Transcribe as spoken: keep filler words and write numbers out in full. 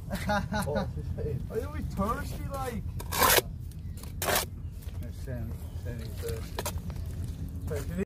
Oh, are you always thirsty like? No, Sammy, Sammy's thirsty. So if you need